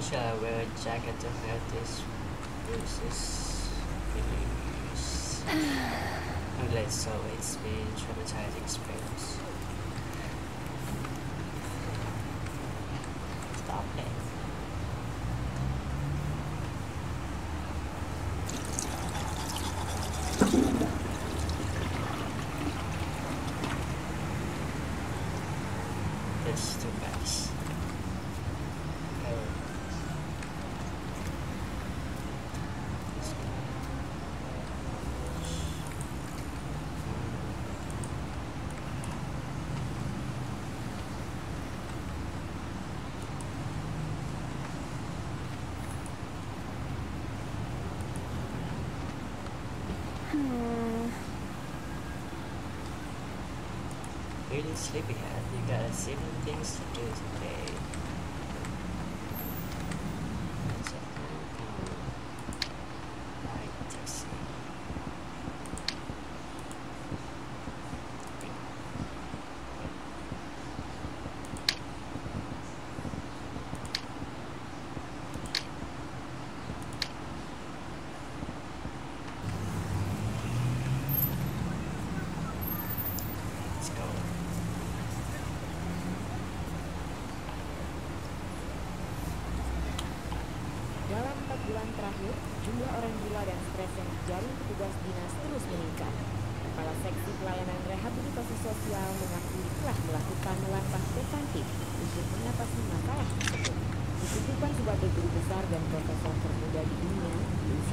Shall I wear a jacket to hide this bruises? Release. I'm glad so it's been traumatizing experience. Stop it. It's too fast. Really sleepyhead, you got a zillion things to do today. That's a like taxi. Let's go. Dalam 4 bulan terakhir, jumlah orang gila dan stres yang dijaring petugas dinas terus meningkat. Kepala Seksi Pelayanan Rehabilitasi Sosial mengakui telah melakukan langkah preventif untuk mengatasi masalah tersebut. Ditutupkan sebagai guru besar dan profesor termuda di dunia,